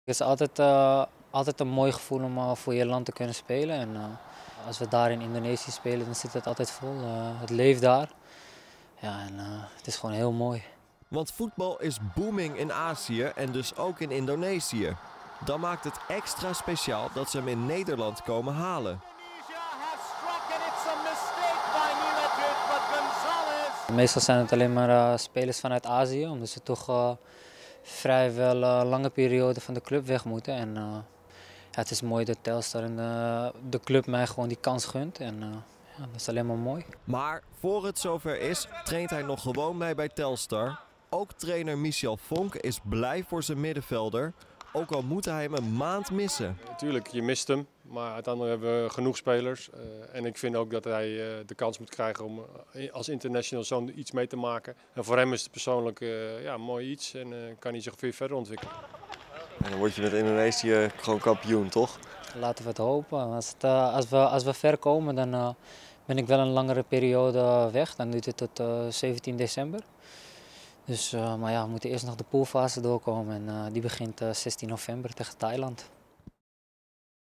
Het is altijd een mooi gevoel om voor je land te kunnen spelen. En als we daar in Indonesië spelen, dan zit het altijd vol. Het leeft daar. Ja, en het is gewoon heel mooi. Want voetbal is booming in Azië en dus ook in Indonesië. Dan maakt het extra speciaal dat ze hem in Nederland komen halen. Meestal zijn het alleen maar spelers vanuit Azië, omdat ze toch vrijwel lange periode van de club weg moeten. En ja, het is mooi dat Telstar en de club mij gewoon die kans gunt. En ja, dat is alleen maar mooi. Maar voor het zover is, traint hij nog gewoon mee bij Telstar. Ook trainer Michel Vonk is blij voor zijn middenvelder, ook al moet hij hem een maand missen. Natuurlijk, je mist hem, maar uiteindelijk hebben we genoeg spelers. En ik vind ook dat hij de kans moet krijgen om als international zoiets mee te maken. En voor hem is het persoonlijk ja, een mooi iets en kan hij zich weer verder ontwikkelen. En dan word je met Indonesië gewoon kampioen, toch? Laten we het hopen. Als we ver komen, dan ben ik wel een langere periode weg. Dan duurt het tot 17 december. Dus, maar ja, we moeten eerst nog de poolfase doorkomen en die begint 16 november tegen Thailand.